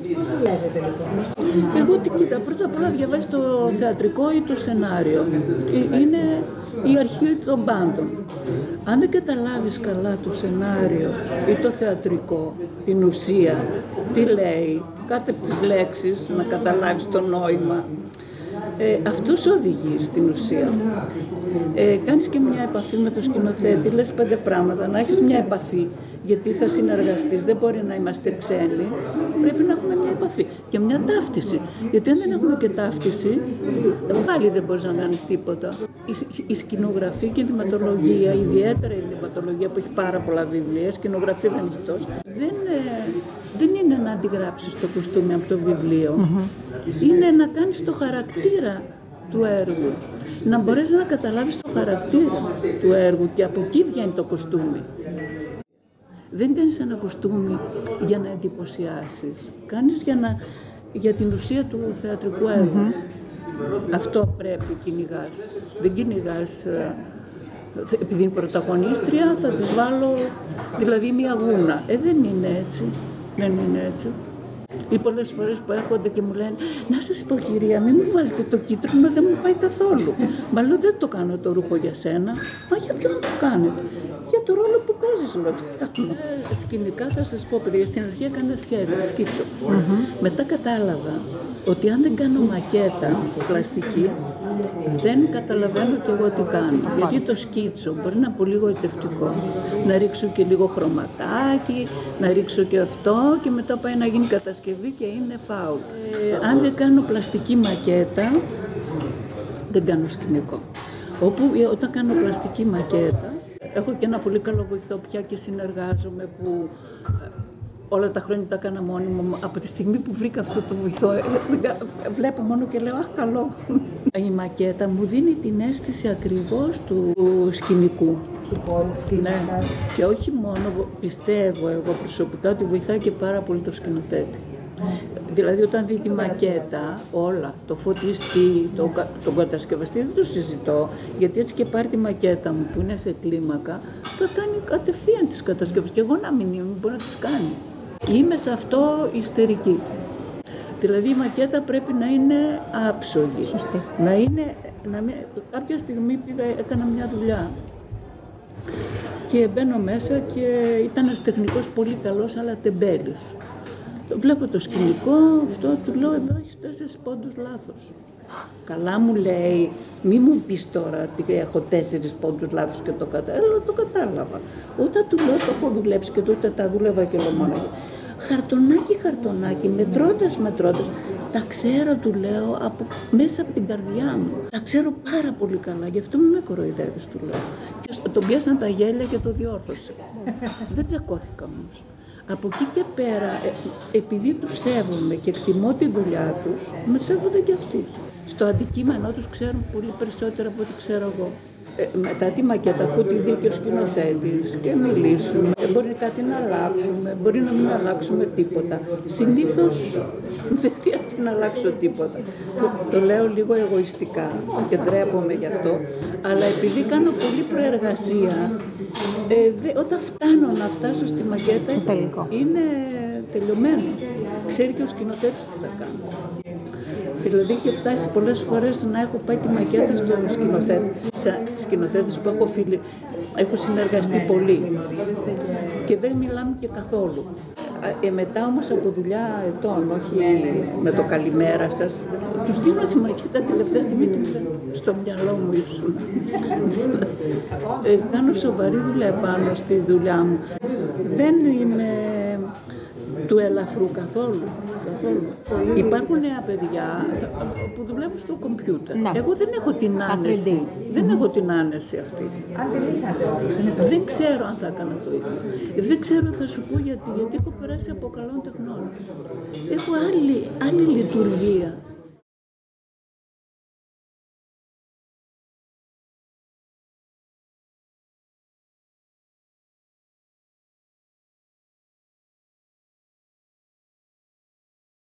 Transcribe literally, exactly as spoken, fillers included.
Πώς δουλεύετε λοιπόν? Εγώ τι κοίτα, πρώτα απ' όλα διαβάζεις το θεατρικό ή το σενάριο. Είναι η αρχή των πάντων. Αν δεν καταλάβεις καλά το σενάριο ή το θεατρικό, την ουσία, τι λέει, κάτι από τις λέξεις, να καταλάβεις το νόημα, ε, αυτό σου οδηγεί στην ουσία. Ε, κάνεις και μια επαφή με το σκηνοθέτη, λες πέντε πράγματα, να έχεις μια επαφή, γιατί θα συνεργαστείς, δεν μπορεί να είμαστε ξένοι, πρέπει να έχουμε μια επαφή και μια ταύτιση. Γιατί αν δεν έχουμε και ταύτιση, πάλι δεν μπορείς να κάνεις τίποτα. Η, η σκηνογραφία και η δειγματολογία, ιδιαίτερα η δειγματολογία που έχει πάρα πολλά βιβλία, σκηνογραφία δεν έχει τόσο, δεν, ε, δεν είναι να αντιγράψεις το κουστούμι από το βιβλίο. Mm-hmm. Είναι να κάνεις το χαρακτήρα του έργου. Να μπορείς να καταλάβεις το χαρακτήρα του έργου και από εκεί βγαίνει το κοστούμι. Δεν κάνεις ένα κοστούμι για να εντυπωσιάσεις. Κάνεις για, να, για την ουσία του θεατρικού έργου. Mm-hmm. Αυτό πρέπει κυνηγάς. Δεν κυνηγάς, επειδή είναι πρωταγωνίστρια, θα της βάλω δηλαδή μια γούνα. Ε, δεν είναι έτσι. Δεν είναι έτσι. Ή πολλές φορές που έρχονται και μου λένε «Να σας πω κυρία, μην μου βάλετε το κίτρινο, δεν μου πάει καθόλου». Μα λέω «Δεν το κάνω το ρούχο για σένα». «Μα για ποιον το κάνετε?» «Για το ρόλο που παίζεις», λέω «το κάνω». Ε, σκηνικά θα σας πω παιδιά, στην αρχή έκανα σχέδιο, σκίτσο. Mm-hmm. Μετά κατάλαβα ότι αν δεν κάνω μακέτα πλαστική, δεν καταλαβαίνω κι εγώ τι κάνω. Γιατί το σκίτσο μπορεί να είναι πολύ γοητευτικό. Να ρίξω και λίγο χρωματάκι, να ρίξω και αυτό και μετά πάει να γίνει κατασκευή και είναι φάουλ. Ε, αν δεν κάνω πλαστική μακέτα, δεν κάνω σκηνικό. Όπου όταν κάνω πλαστική μακέτα, έχω και ένα πολύ καλό βοηθό πια και συνεργάζομαι που όλα τα χρόνια τα έκανα μόνη μου. Από τη στιγμή που βρήκα αυτό το βοηθό, βλέπω μόνο και λέω «Αχ, καλό». Η μακέτα μου δίνει την αίσθηση ακριβώς του σκηνικού. Του χώρου σκηνικά. Ναι. Και όχι μόνο, πιστεύω εγώ προσωπικά ότι βοηθάει και πάρα πολύ το σκηνοθέτη. Δηλαδή όταν δει τη μακέτα, όλα, το φωτιστή, το, τον κατασκευαστή δεν το συζητώ, γιατί έτσι και πάρει τη μακέτα μου που είναι σε κλίμακα, θα κάνει κατευθείαν τις κατασκευές και εγώ να μην είμαι, μπορεί να τις κάνει. Είμαι σε αυτό ιστερική. Δηλαδή η μακέτα πρέπει να είναι άψογη. Σωστή. Να είναι, να μην, κάποια στιγμή πήγα, έκανα μια δουλειά και μπαίνω μέσα και ήταν ένας τεχνικός πολύ καλός αλλά τεμπέλης. Βλέπω το σκηνικό, αυτό του λέω εδώ έχεις τέσσερις πόντους λάθος. Καλά μου λέει, μη μου πεις τώρα ότι έχω τέσσερις πόντους λάθος και το κατάλαβα. Το κατάλαβα. Όταν του λέω το έχω δουλέψει και τότε τα δούλευα και λομόνια. Χαρτονάκι, χαρτονάκι, μετρώντας, μετρώντας, τα ξέρω, του λέω, από, μέσα από την καρδιά μου. Τα ξέρω πάρα πολύ καλά, γι' αυτό μην με κοροϊδεύεις, του λέω. Και τον πιάσαν τα γέλια και το διόρθωσε. Δεν τσακώθηκα όμως. Από εκεί και πέρα, ε, επειδή τους σέβομαι και εκτιμώ τη δουλειά τους, με σέβονται και αυτοί. Στο αντικείμενό τους ξέρουν πολύ περισσότερα από ό,τι ξέρω εγώ. Ε, μετά τη μακέτα, αφού τη δει και ο σκηνοθέτης και μιλήσουμε, μπορεί κάτι να αλλάξουμε, μπορεί να μην αλλάξουμε τίποτα. Συνήθως δεν χρειάζεται να αλλάξω τίποτα. Το, το λέω λίγο εγωιστικά και ντρέπομαι γι' αυτό, αλλά επειδή κάνω πολλή προεργασία, ε, δε, όταν φτάνω να φτάσω στη μακέτα, είναι τελειωμένο. Ξέρει και ο σκηνοθέτης τι θα κάνει. Δηλαδή είχε φτάσει πολλές φορές να έχω πάει τη μακέτα στο σκηνοθέτη. Σε σκηνοθέτες που έχω, φίλοι, έχω συνεργαστεί πολύ και δεν μιλάμε και καθόλου. Ε, μετά όμως από δουλειά ετών, όχι με το καλημέρα σας, τους δίνω τη μακέτα τελευταία στιγμή στο μυαλό μου ήσουν. ε, κάνω σοβαρή δουλειά πάνω στη δουλειά μου. Δεν είμαι του ελαφρού καθόλου. καθόλου. Υπάρχουν νέα παιδιά που δουλεύουν στο κομπιούτερ. Ναι. Εγώ δεν έχω την άνεση. Δεν mm-hmm. έχω την άνεση αυτή. Αν δεν είχατε όμως. Δεν ξέρω αν θα έκανα το ίδιο. Δεν ξέρω, θα σου πω γιατί. Γιατί έχω περάσει από καλών τεχνών. Έχω άλλη, άλλη λειτουργία.